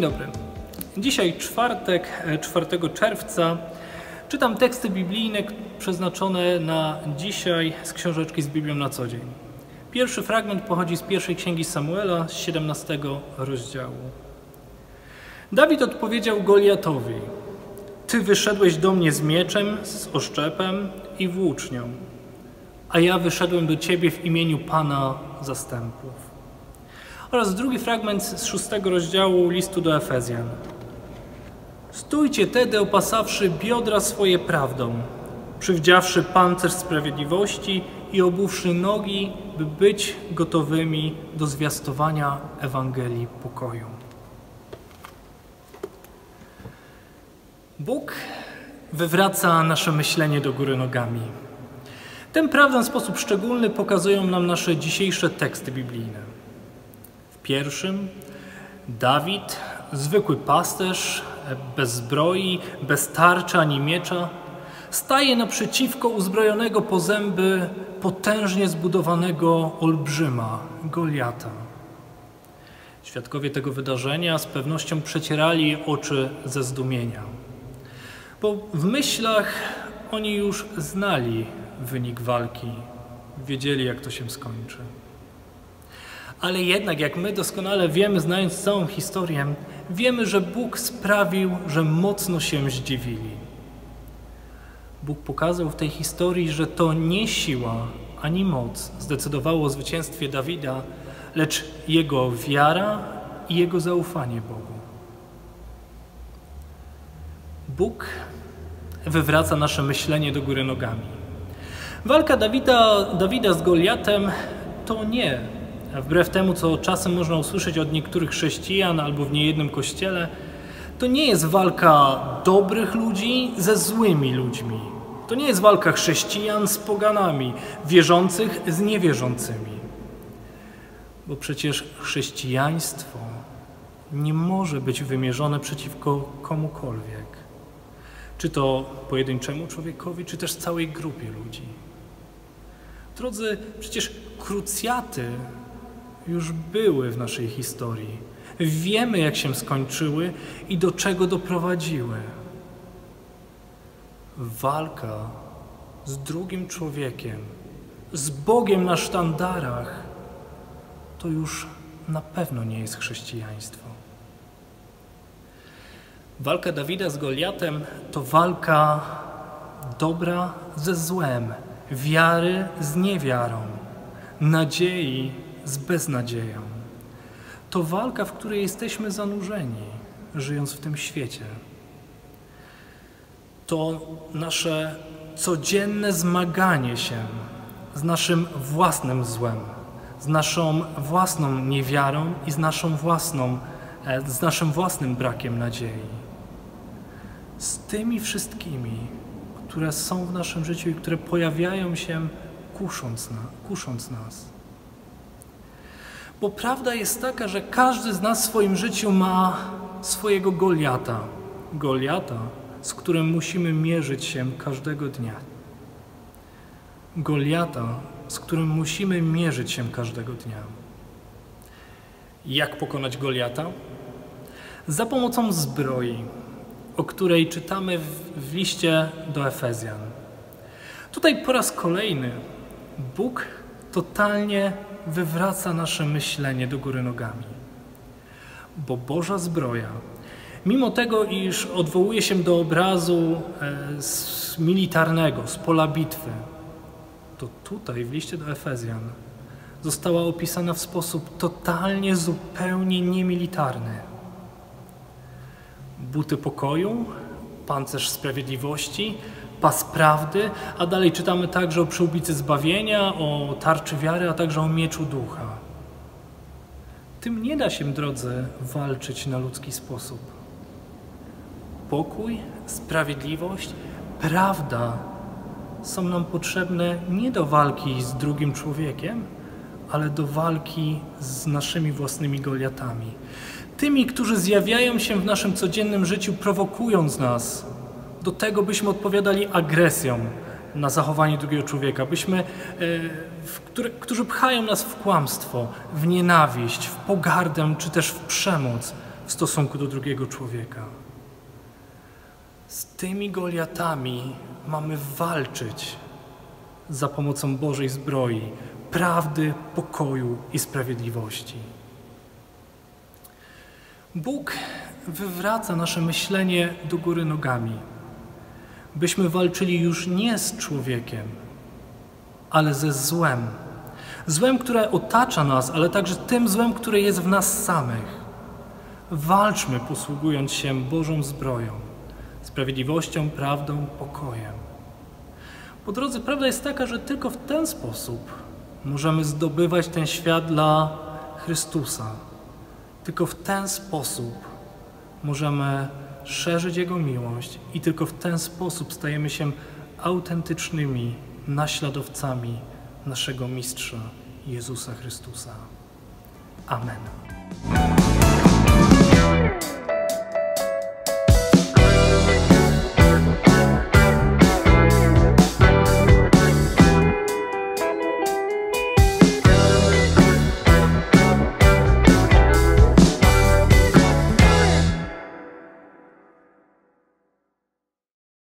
dobry. Dzisiaj czwartek, 4 czerwca. Czytam teksty biblijne przeznaczone na dzisiaj z książeczki z Biblią na co dzień. Pierwszy fragment pochodzi z pierwszej księgi Samuela, z 17 rozdziału. Dawid odpowiedział Goliatowi: Ty wyszedłeś do mnie z mieczem, z oszczepem i włócznią, a ja wyszedłem do Ciebie w imieniu Pana zastępów. Oraz drugi fragment z 6 rozdziału listu do Efezjan. Stójcie tedy, opasawszy biodra swoje prawdą, przywdziawszy pancerz sprawiedliwości i obuwszy nogi, by być gotowymi do zwiastowania Ewangelii pokoju. Bóg wywraca nasze myślenie do góry nogami. Tę prawdę w sposób szczególny pokazują nam nasze dzisiejsze teksty biblijne. W pierwszym Dawid, zwykły pasterz, bez zbroi, bez tarczy ani miecza, staje naprzeciwko uzbrojonego po zęby, potężnie zbudowanego olbrzyma, Goliata. Świadkowie tego wydarzenia z pewnością przecierali oczy ze zdumienia, bo w myślach oni już znali wynik walki, wiedzieli, jak to się skończy. Ale jednak, jak my doskonale wiemy, znając całą historię, wiemy, że Bóg sprawił, że mocno się zdziwili. Bóg pokazał w tej historii, że to nie siła ani moc zdecydowało o zwycięstwie Dawida, lecz jego wiara i jego zaufanie Bogu. Bóg wywraca nasze myślenie do góry nogami. Walka Dawida z Goliatem to nie, wbrew temu, co czasem można usłyszeć od niektórych chrześcijan albo w niejednym kościele, to nie jest walka dobrych ludzi ze złymi ludźmi. To nie jest walka chrześcijan z poganami, wierzących z niewierzącymi. Bo przecież chrześcijaństwo nie może być wymierzone przeciwko komukolwiek. Czy to pojedynczemu człowiekowi, czy też całej grupie ludzi. Drodzy, przecież krucjaty już były w naszej historii. Wiemy, jak się skończyły i do czego doprowadziły. Walka z drugim człowiekiem, z Bogiem na sztandarach, to już na pewno nie jest chrześcijaństwo. Walka Dawida z Goliatem to walka dobra ze złem, wiary z niewiarą, nadziei z beznadzieją. To walka, w której jesteśmy zanurzeni, żyjąc w tym świecie. To nasze codzienne zmaganie się z naszym własnym złem, z naszą własną niewiarą i z naszym własnym brakiem nadziei. Z tymi wszystkimi, które są w naszym życiu i które pojawiają się kusząc nas. Bo prawda jest taka, że każdy z nas w swoim życiu ma swojego Goliata. Goliata, z którym musimy mierzyć się każdego dnia. Goliata, z którym musimy mierzyć się każdego dnia. Jak pokonać Goliata? Za pomocą zbroi, o której czytamy w liście do Efezjan. Tutaj po raz kolejny Bóg totalnie wywraca nasze myślenie do góry nogami. Bo Boża zbroja, mimo tego, iż odwołuje się do obrazu militarnego, z pola bitwy, to tutaj w liście do Efezjan została opisana w sposób totalnie, zupełnie niemilitarny. Buty pokoju, pancerz sprawiedliwości, pas prawdy, a dalej czytamy także o przyłbicy zbawienia, o tarczy wiary, a także o mieczu ducha. Tym nie da się, drodzy, walczyć na ludzki sposób. Pokój, sprawiedliwość, prawda są nam potrzebne nie do walki z drugim człowiekiem, ale do walki z naszymi własnymi Goliatami. Tymi, którzy zjawiają się w naszym codziennym życiu, prowokując nas do tego, byśmy odpowiadali agresją na zachowanie drugiego człowieka, którzy pchają nas w kłamstwo, w nienawiść, w pogardę czy też w przemoc w stosunku do drugiego człowieka. Z tymi Goliatami mamy walczyć za pomocą Bożej zbroi, prawdy, pokoju i sprawiedliwości. Bóg wywraca nasze myślenie do góry nogami, byśmy walczyli już nie z człowiekiem, ale ze złem. Złem, które otacza nas, ale także tym złem, które jest w nas samych. Walczmy, posługując się Bożą zbroją, sprawiedliwością, prawdą, pokojem. Po drodze, prawda jest taka, że tylko w ten sposób możemy zdobywać ten świat dla Chrystusa. Tylko w ten sposób możemy szerzyć Jego miłość i tylko w ten sposób stajemy się autentycznymi naśladowcami naszego Mistrza Jezusa Chrystusa. Amen.